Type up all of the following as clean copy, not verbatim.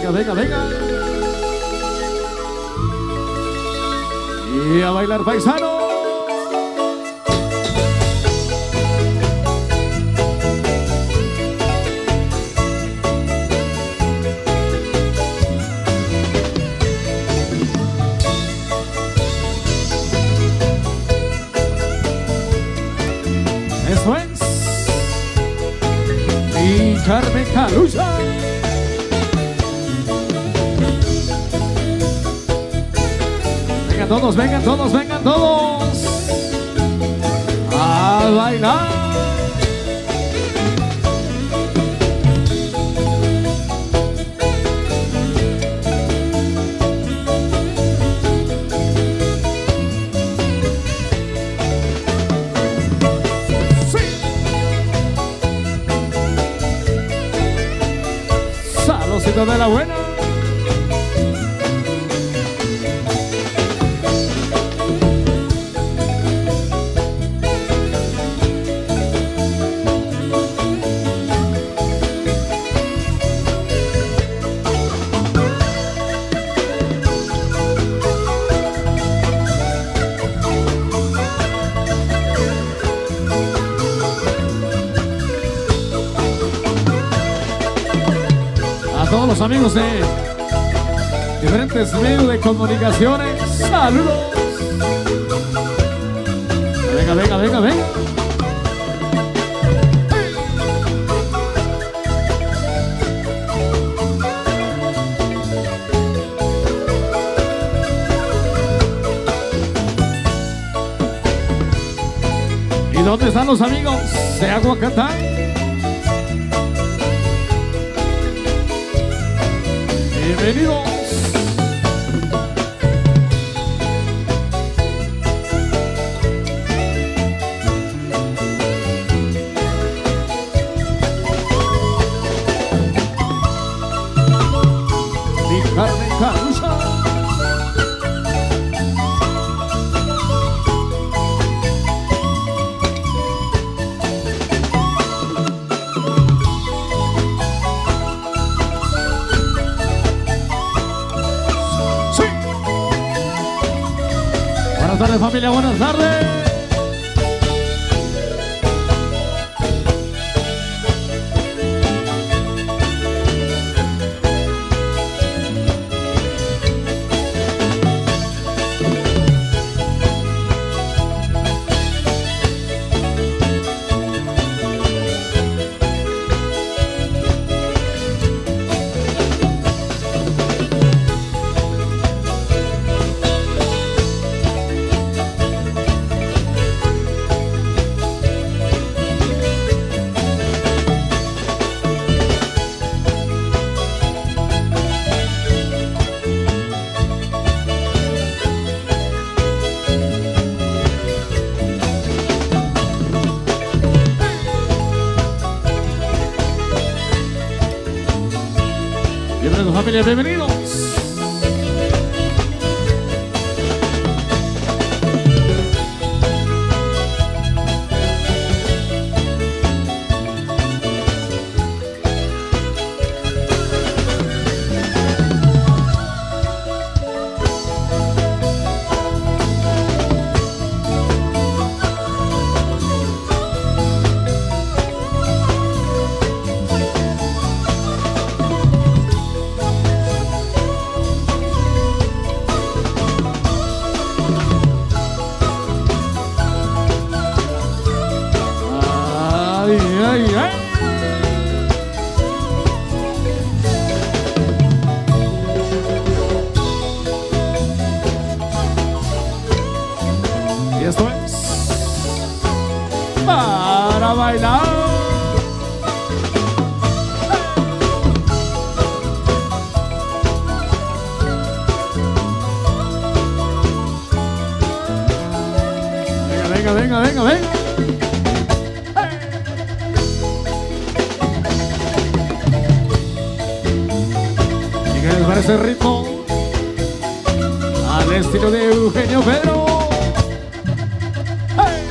venga, venga, venga. Y a bailar, paisano. Eso es. Y Carmen Calucha. Vengan todos, vengan todos, vengan todos. A bailar. Saludcito de la buena. Todos los amigos de diferentes medios de comunicaciones, saludos. Venga, venga, venga, venga. ¿Y dónde están los amigos de Aguacatán? Bienvenidos. Mi Carmen Calucha. Buenas tardes, familia, buenas tardes. Bienvenidos, familia, bienvenidos. Ay, ay. Y esto es para bailar. Venga, venga, venga, venga. Ese ritmo al estilo de Eugenio Pedro. ¡Hey!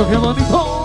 bonito, qué bonito.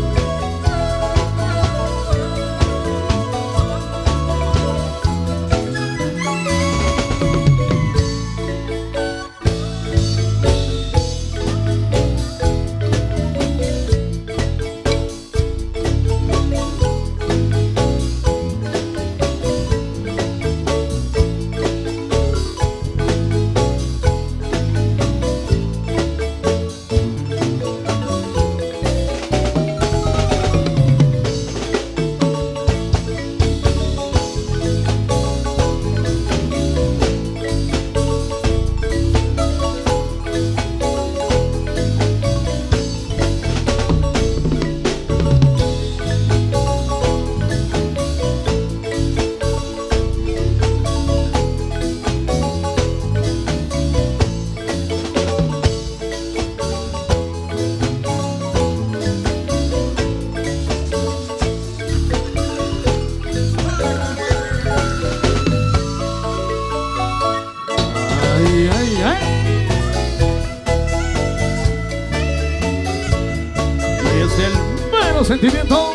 Sentimiento.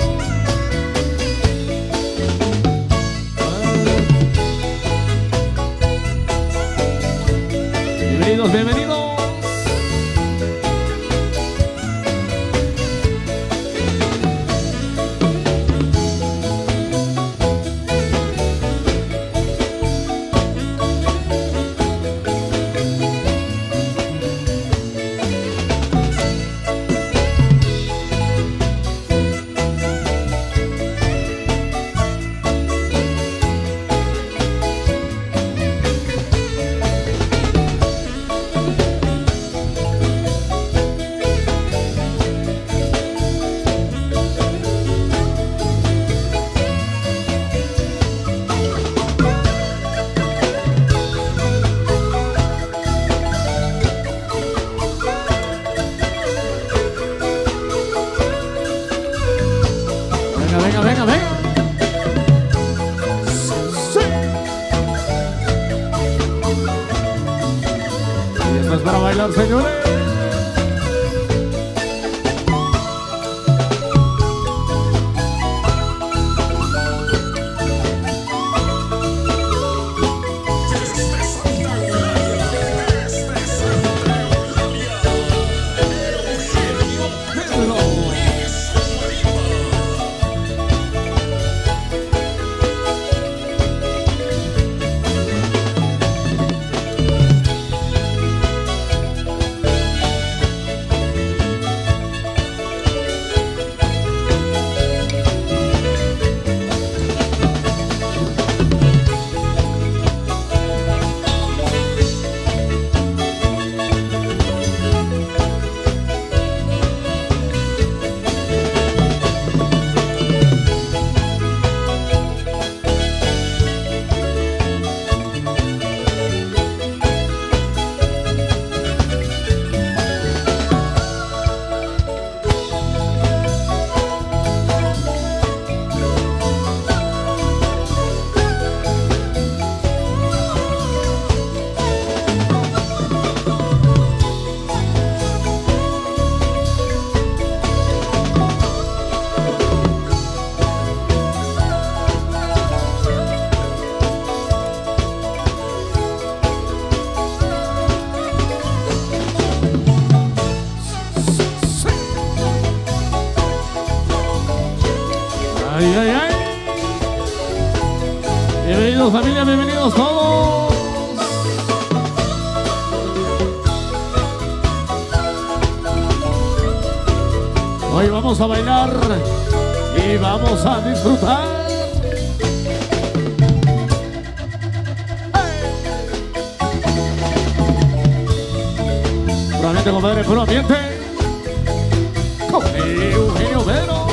Bienvenidos, bienvenidos. Venga, venga, venga. Sí. Y esto es para bailar, señores. Ay, ay, ay. Bienvenidos, familia, bienvenidos todos. Hoy vamos a bailar y vamos a disfrutar. Puro ambiente, compadre, puro ambiente. Con Eugenio Vero.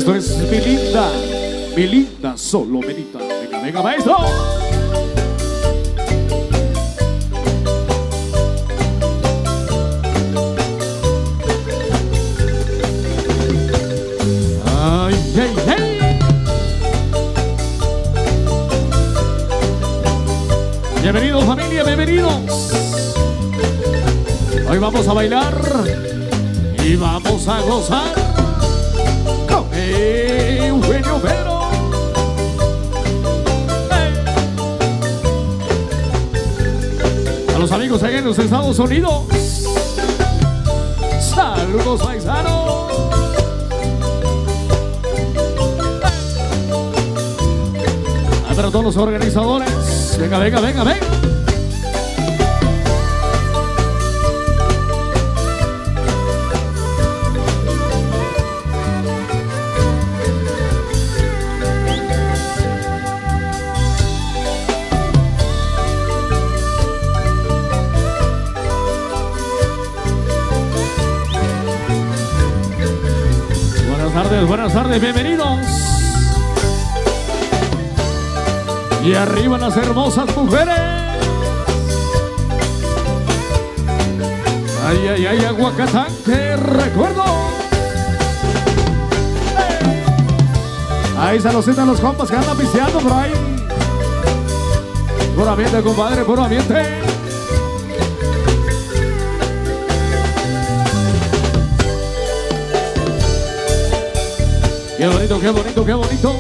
Esto es mi linda Solomerita. Venga, venga, maestro. Ay, ay, ay. Bienvenidos, familia, bienvenidos. Hoy vamos a bailar y vamos a gozar con Eugenio Pero. A los amigos allá en los Estados Unidos, saludos paisanos. Para todos los organizadores, venga, venga, venga, venga. Buenas tardes, bienvenidos. Y arriba las hermosas mujeres. Ay, ay, ay, Aguacatán, qué recuerdo. Ahí se los citan los compas que andan pisteando por ahí. Puro ambiente, compadre, puro ambiente. Qué bonito, qué bonito, qué bonito.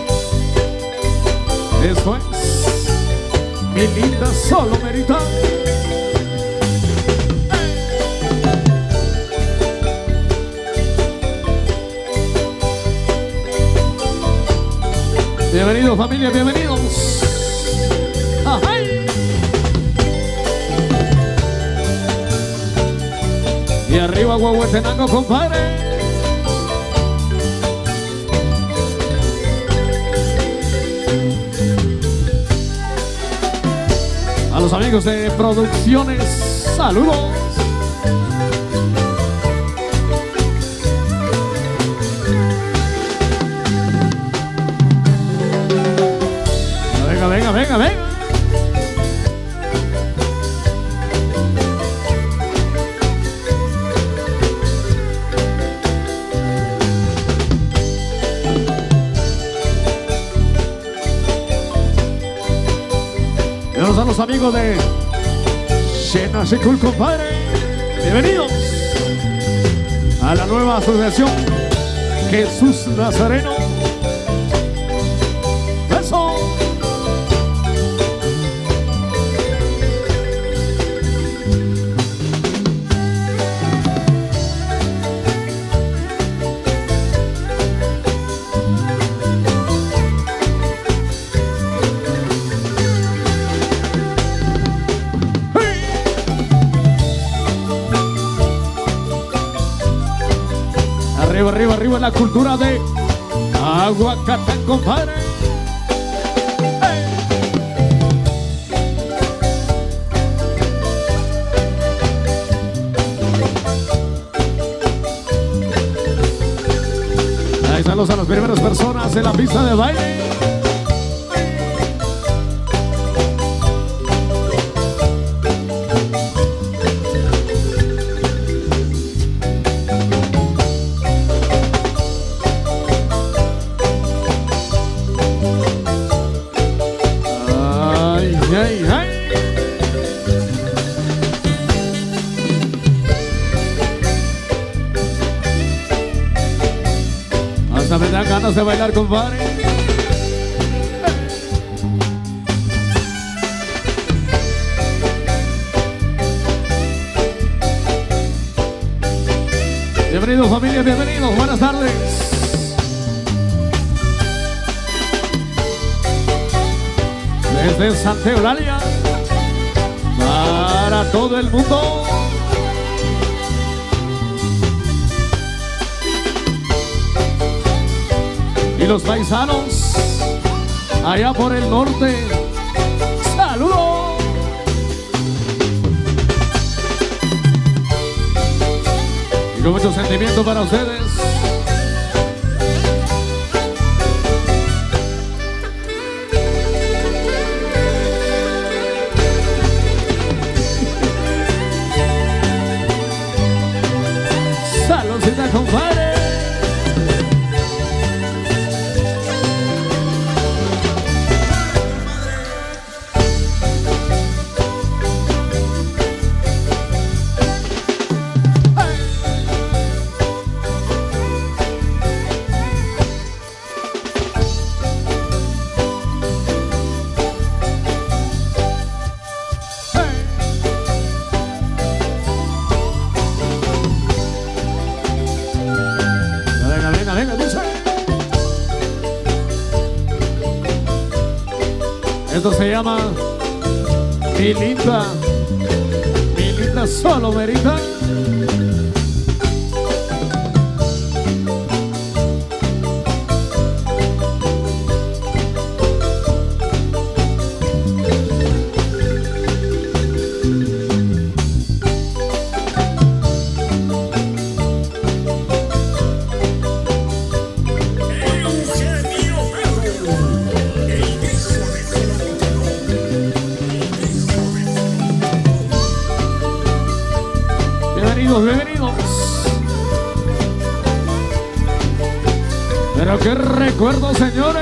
Esto es mi linda Solomerita. Bienvenidos, familia, bienvenidos. ¡Ay! Y arriba Huehuetenango, compadre. A los amigos de Producciones, saludos. Venga, venga, venga, venga. A los amigos de Shena Shekul, compadre, bienvenidos a la nueva asociación Jesús Nazareno. ¡Eso! Arriba, arriba, arriba la cultura de Aguacatán, compadre. Ahí saludos a las primeras personas en la pista de baile. Ay, ay. Hasta me dan ganas de bailar, compadre. Bienvenidos, familia, bienvenidos, buenas tardes. Desde Santa Eulalia para todo el mundo. Y los paisanos allá por el norte, saludos. Y con mucho sentimiento para ustedes. Esto se llama Mi linda solo merita. Bienvenidos. Pero qué recuerdo, señores.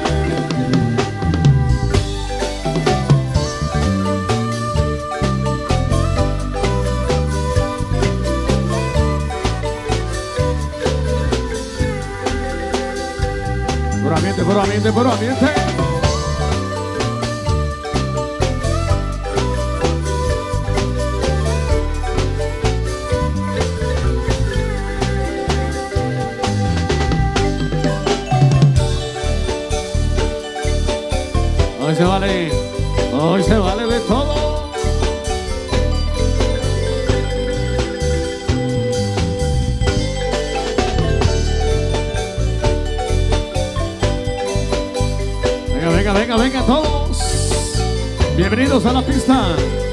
Puro ambiente. Hoy se vale de todo. Venga todos. Bienvenidos a la pista.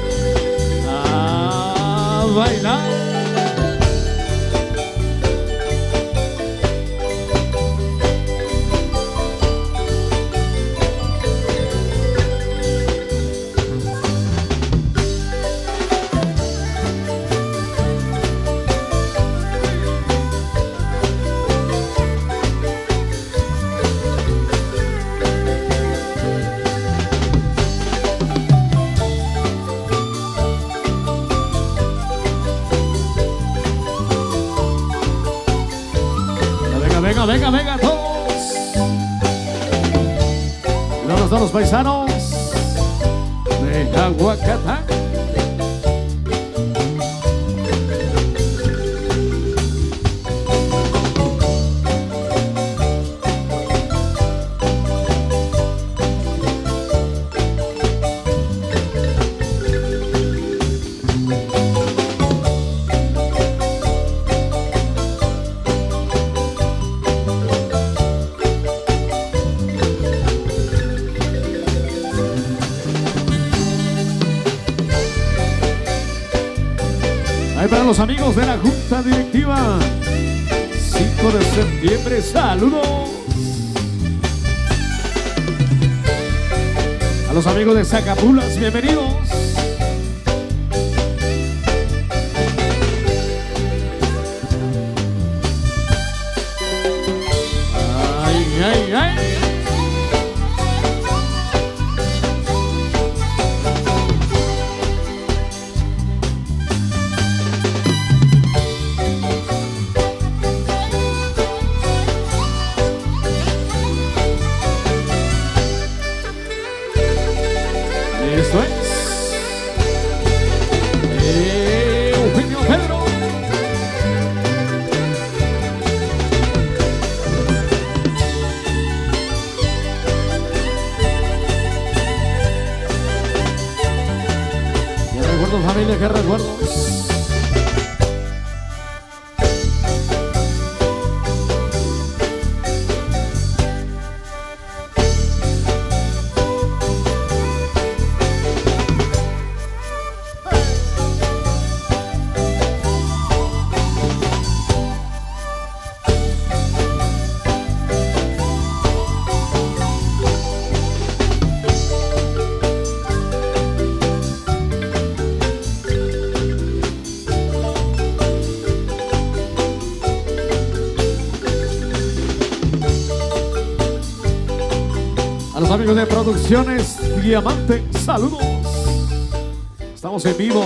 A bailar. Venga todos. ¿Dónde están los paisanos de Aguacatán? Ahí para los amigos de la Junta Directiva, 5 de septiembre, saludos. A los amigos de Zacapulas, bienvenidos. Ay. Eso es Eugenio Pedro. Qué recuerdos, familia, qué recuerdos. A los amigos de Producciones Diamante, saludos. Estamos en vivo.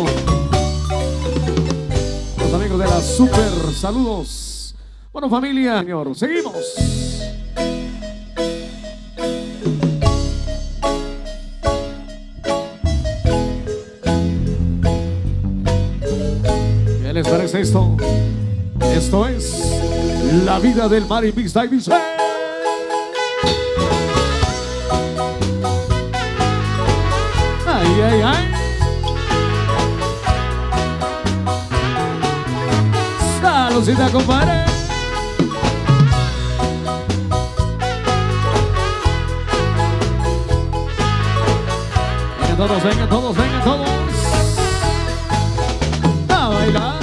A los amigos de la Super, saludos. Bueno, familia, señor, seguimos. ¿Qué les parece esto? Esto es La Vida del Mar y Mix Davis. cosita, compadre. Vengan todos, vengan todos, vengan todos. A bailar.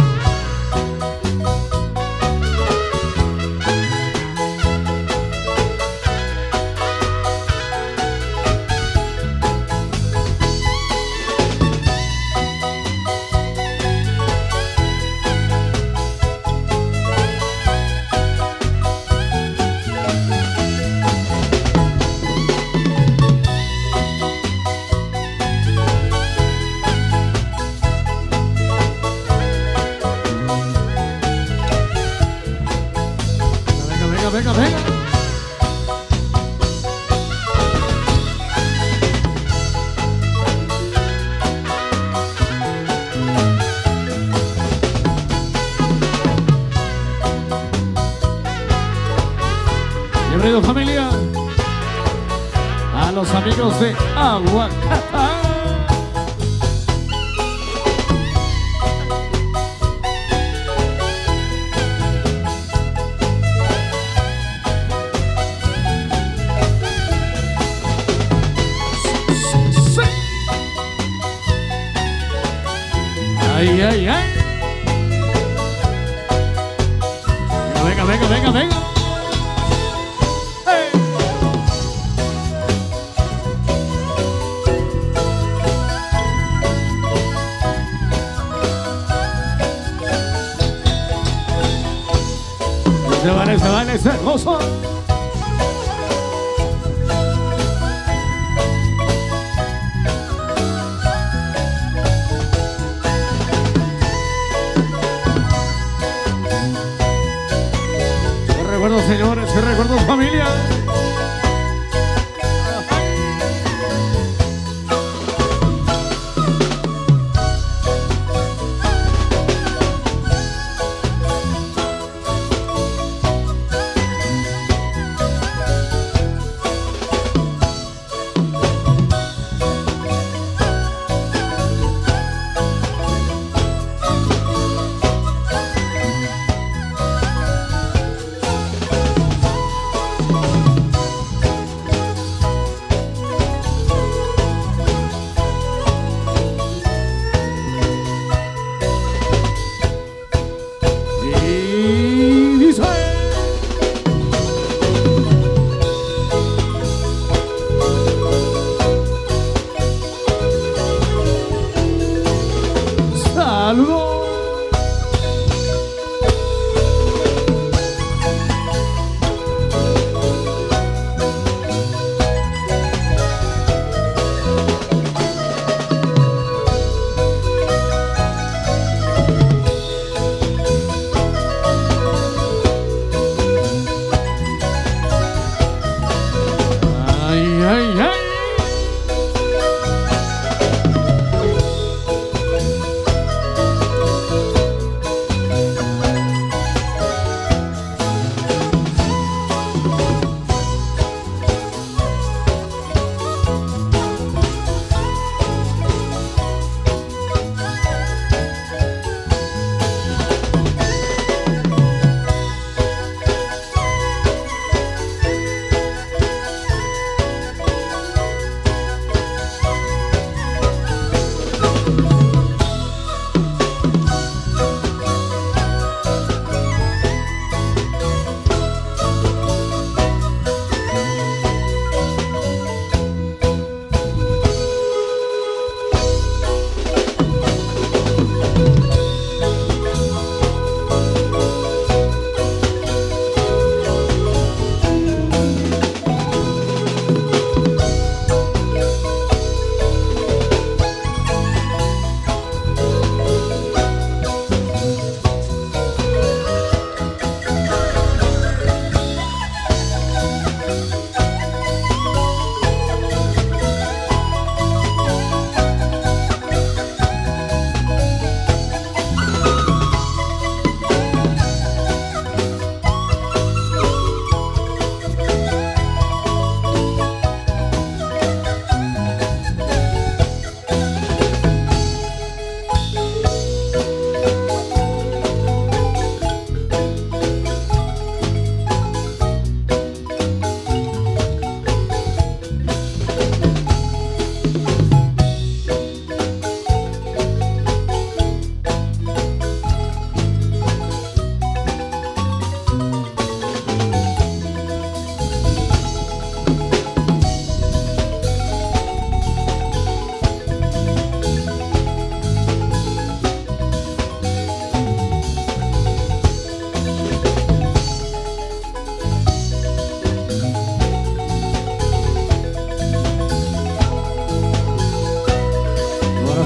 Venga, venga. Bienvenido, familia, a los amigos de Aguacata. Ay, ay, ay. Venga, venga, venga, venga. Hey. Se vale, es hermoso. Recuerdos, señores, que recuerdos, familia.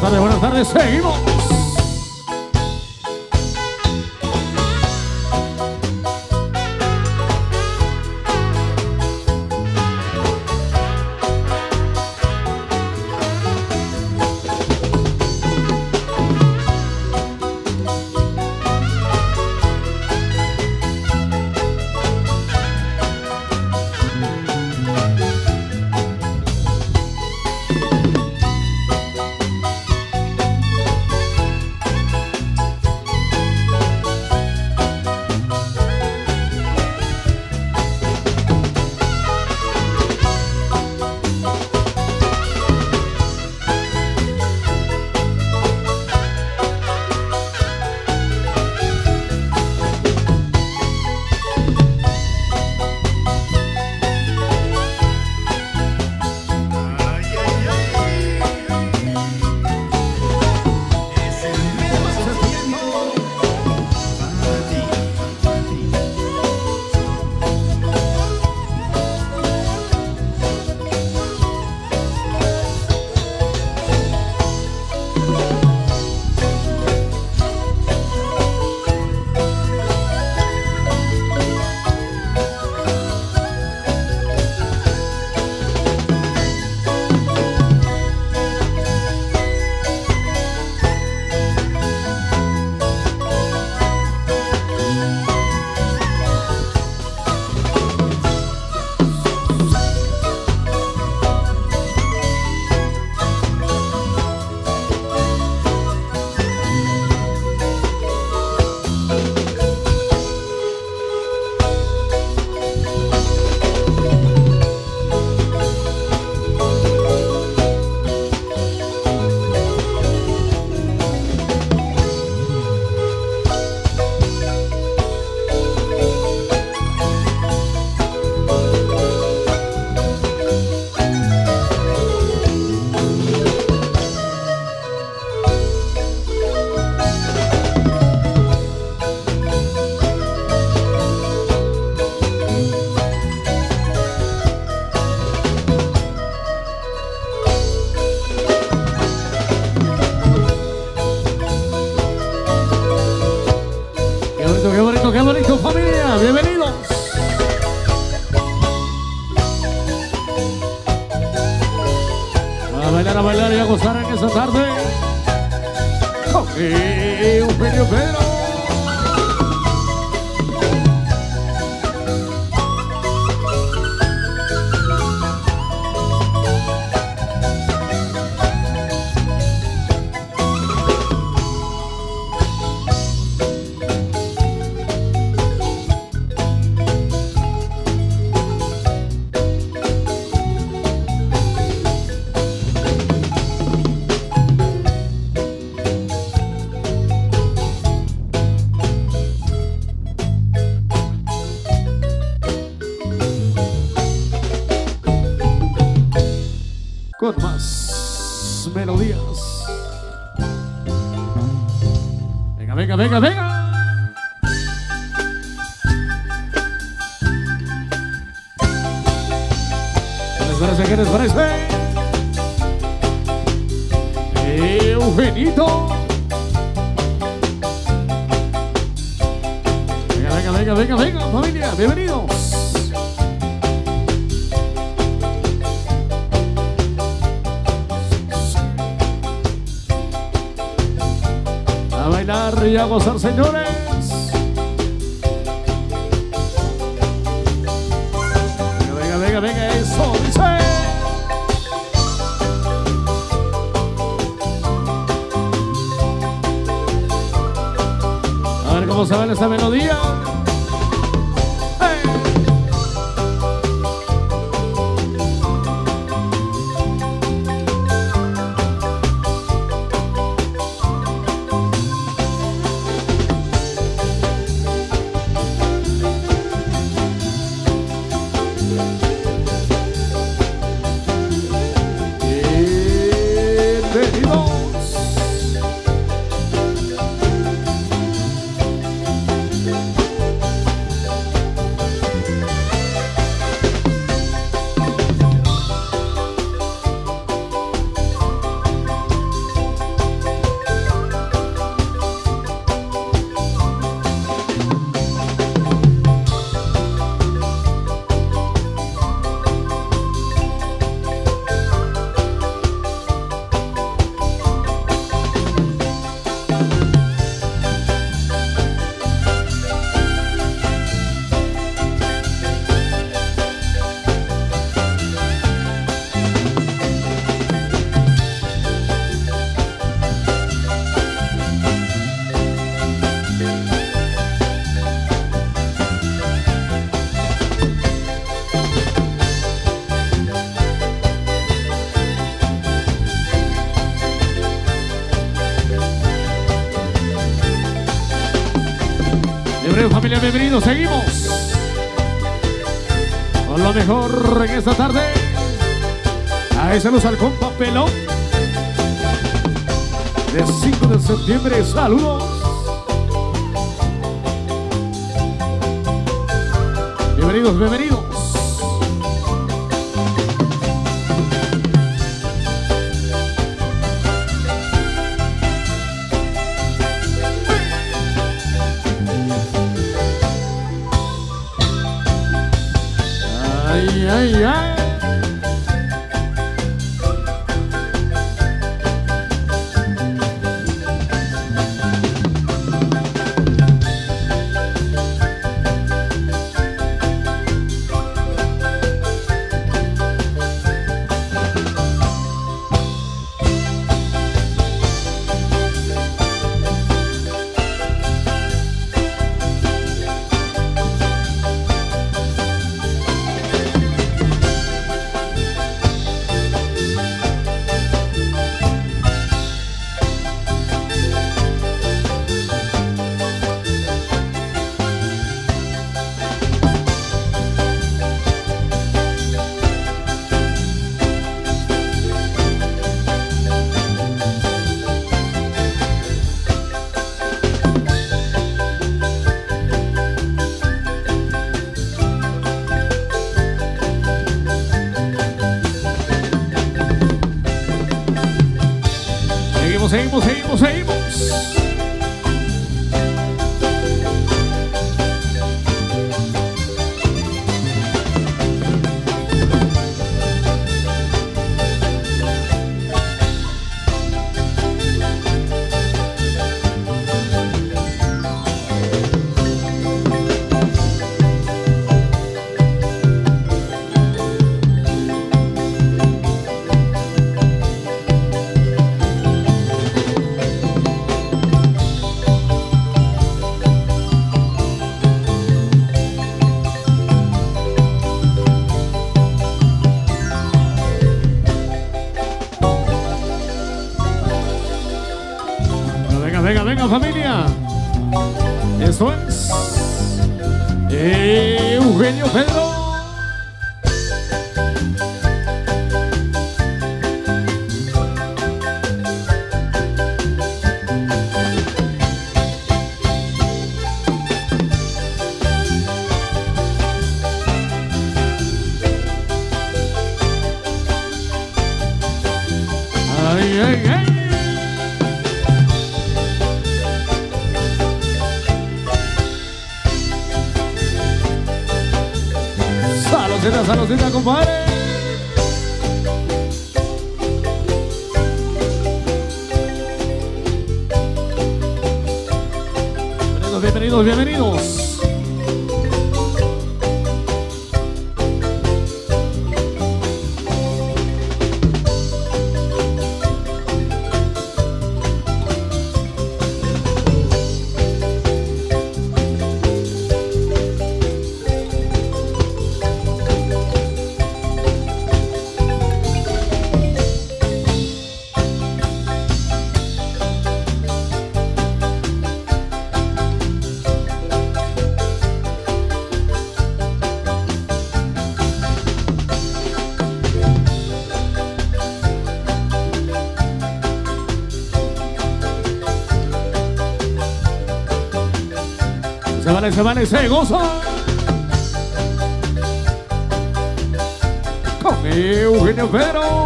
buenas tardes, seguimos. Qué bonito, familia, bienvenidos. A bailar y a gozar en esta tarde. Eugenio Pedro. Con más melodías. Venga, venga, venga, venga. ¿Qué les parece? ¿Qué les parece? Eugenito. Venga, venga, venga, venga, venga, familia, bienvenidos. A bailar y a gozar, señores. Venga, venga, venga, venga, eso dice. A ver cómo se baila esta melodía. Bienvenidos. Bienvenidos familia, bienvenidos, seguimos con lo mejor en esta tarde. A esa luz al compa Pelón de 5 de septiembre, saludos. Bienvenidos, bienvenidos. Ay, ay, ay. Seguimos, seguimos, seguimos. Venga, venga familia, eso es Eugenio Pedro. Ay, ay, ay. Saludcita, compadre. Bienvenidos, bienvenidos, bienvenidos. Se vale, se goza con Eugenio Pedro.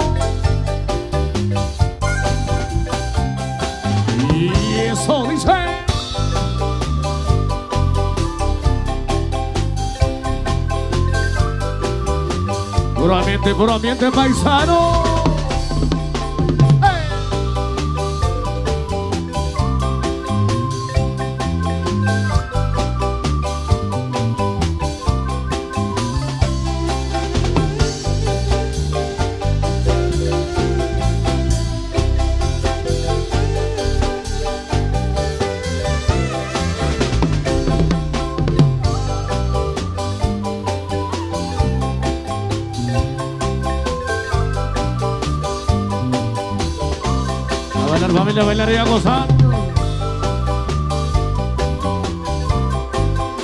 Y eso dice. Puro ambiente paisano. Familia, bailar y a gozar.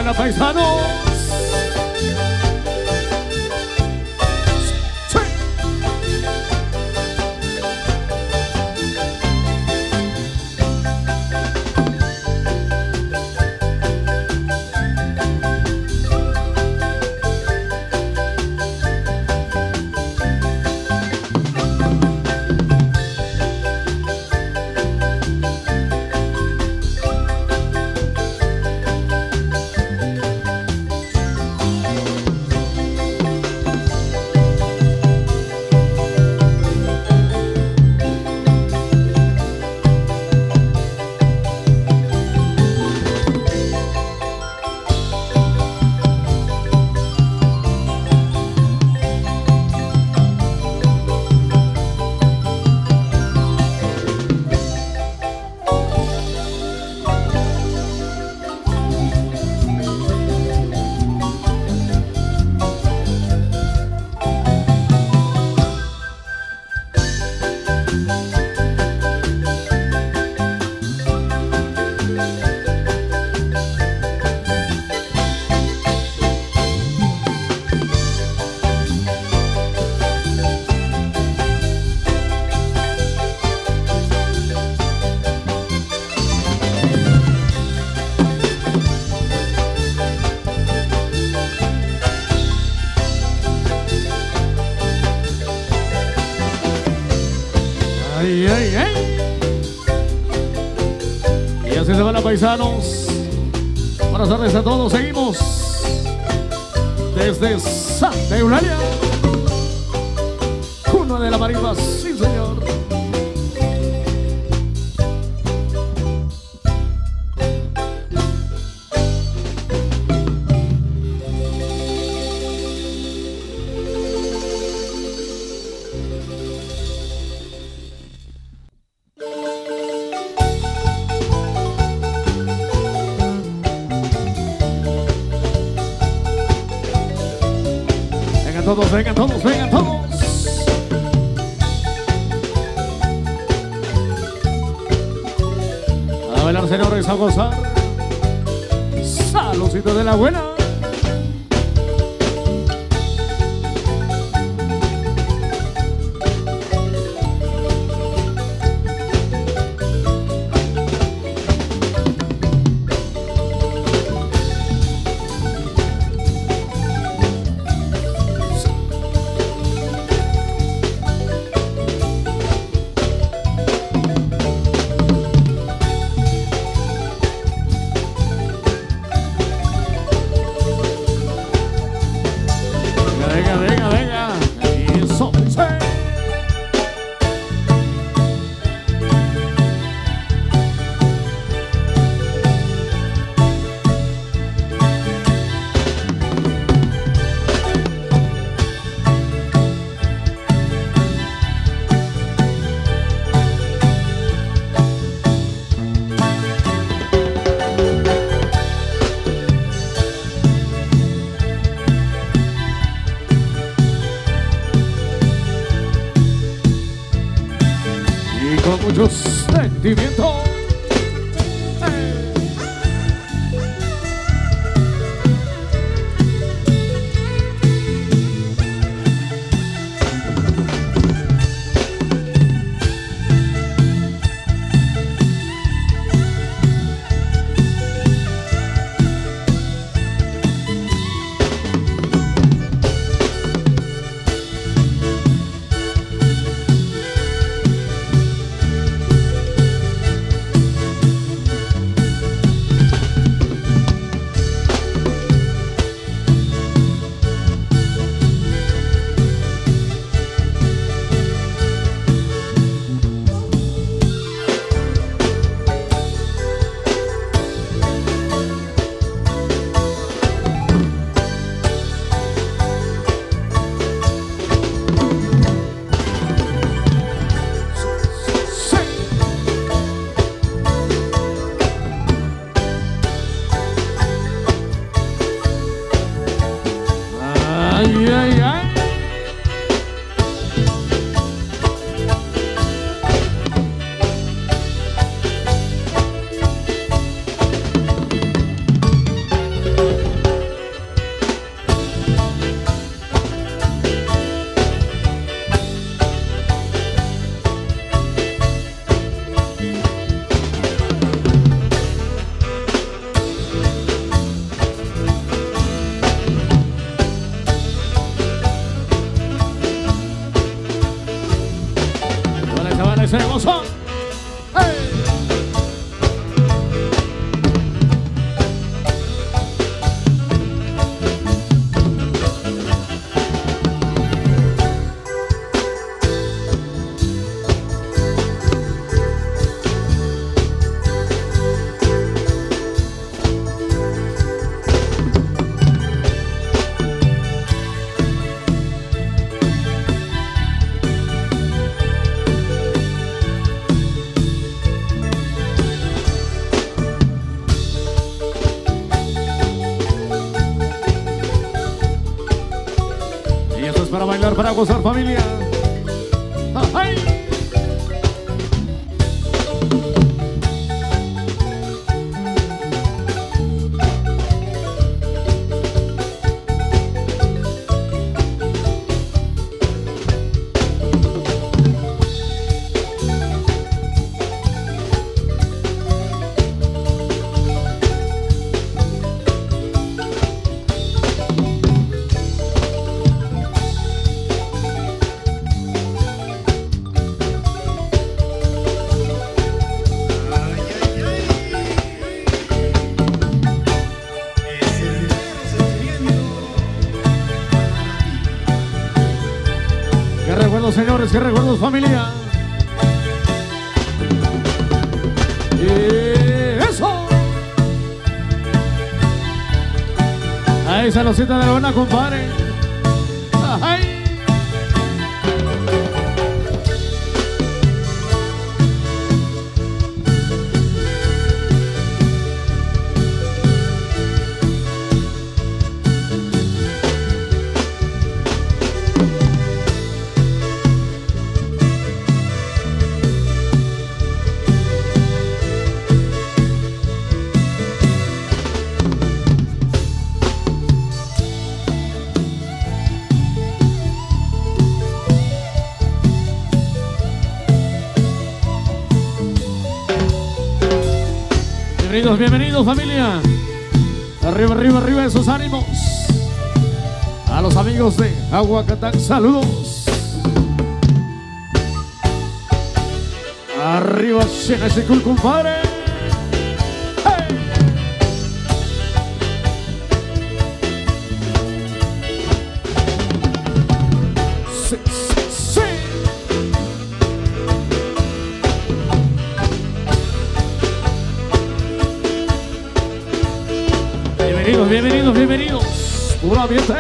van a paisanos. Sí. Ay, ay, ay. Y así se van a paisanos. Buenas tardes a todos. Seguimos desde Santa Eulalia, cuna de la marimba, sí señor. Todos, vengan todos, vengan todos. A bailar, señores, a gozar. Saludcito de la buena. Venga, venga, venga. Eso, sí. Con mucho sentimiento. ese gozo. ¡Hey! Para bailar, para gozar, familia. ¡Ay! ¡Qué recuerdos, señores! ¡Qué recuerdos, familia! ¡Eso! Ahí se lo sienta de la buena, compadre. ¡Ay! Bienvenidos, bienvenidos, familia. Arriba, arriba, arriba esos ánimos. A los amigos de Aguacatán, saludos. Arriba, llena ese cool, compadre. ¡Hey! Sí, sí, sí. Bienvenidos, bienvenidos, bienvenidos. Puro ambiente.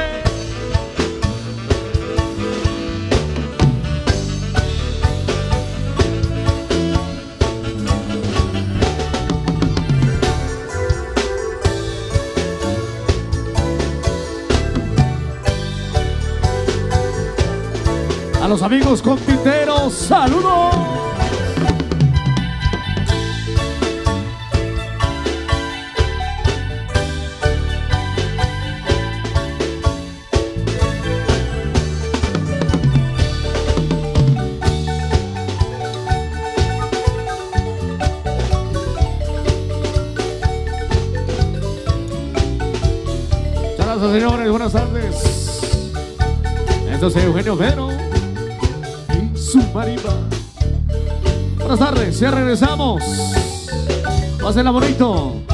A los amigos compiteros, saludos. Señores, buenas tardes. Esto es Eugenio Vero y su marimba. Buenas tardes, ya regresamos. Pásenla bonito.